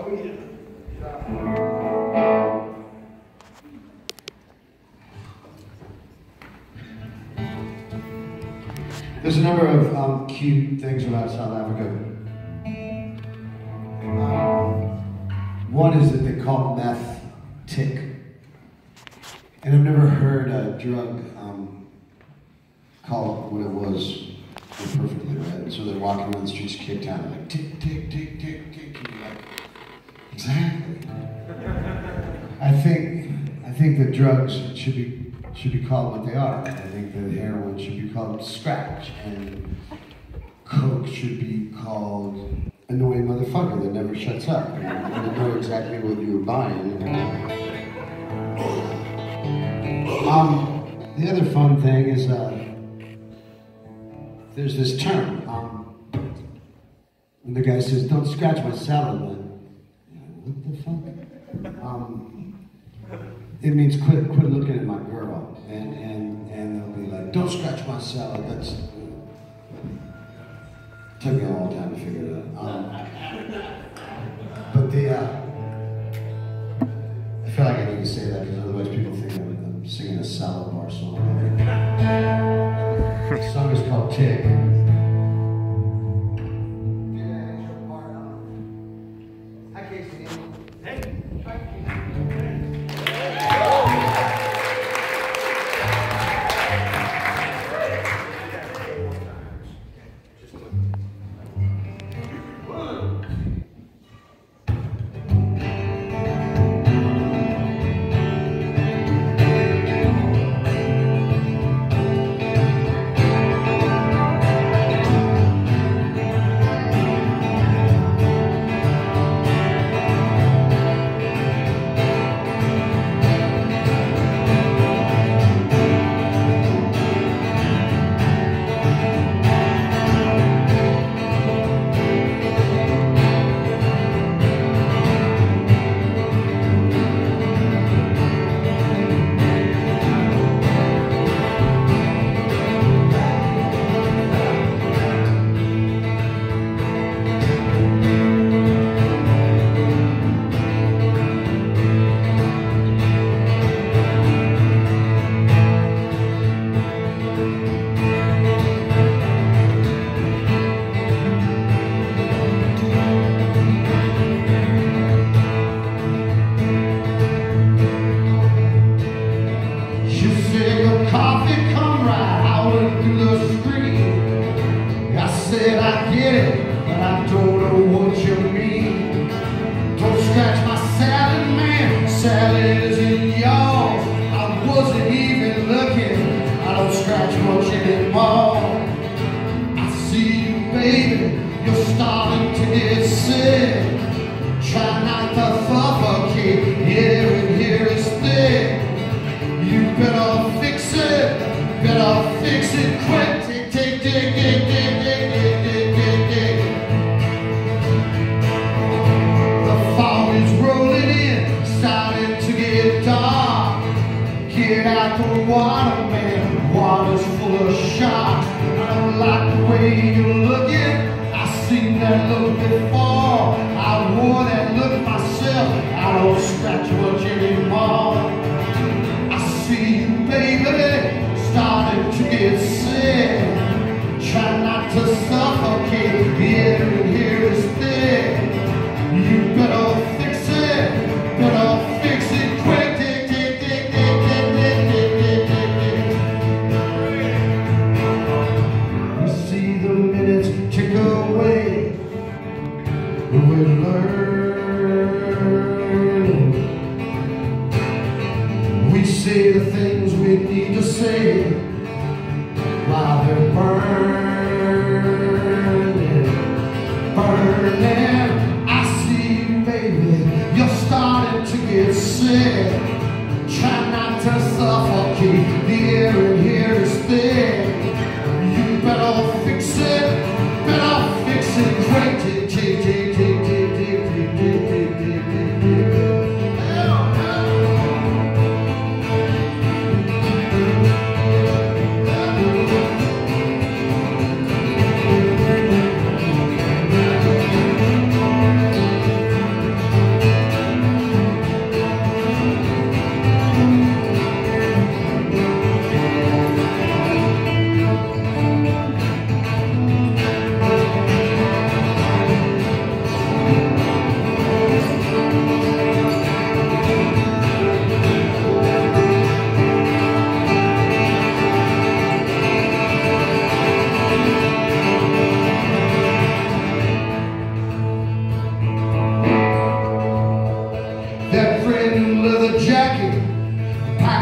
There's a number of cute things about South Africa. One is that they call meth tick. And I've never heard a drug call it what it was perfectly, right? So they're walking around the streets of Cape Town, like tick, tick, tick, tick, tick. And you're like, exactly. I think that drugs should be called what they are. I think that heroin should be called scratch, and coke should be called annoying motherfucker that never shuts up. And you know exactly what you were buying. The other fun thing is there's this term. When the guy says, "Don't scratch my salad," what the fuck? It means quit looking at my girl, and they'll be like, "Don't scratch my salad." That's took me a long time to figure it out. But I feel like I need to say that because otherwise people think I'm singing a salad bar song. The song is called Tick. Hi, Casey. Hey.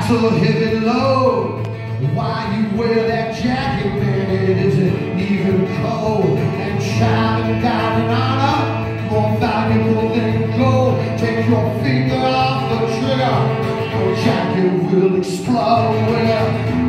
so heavy load. Why you wear that jacket, man? It isn't even cold. And shining diamond honor, more valuable than gold. Take your finger off the trigger, your jacket will explode.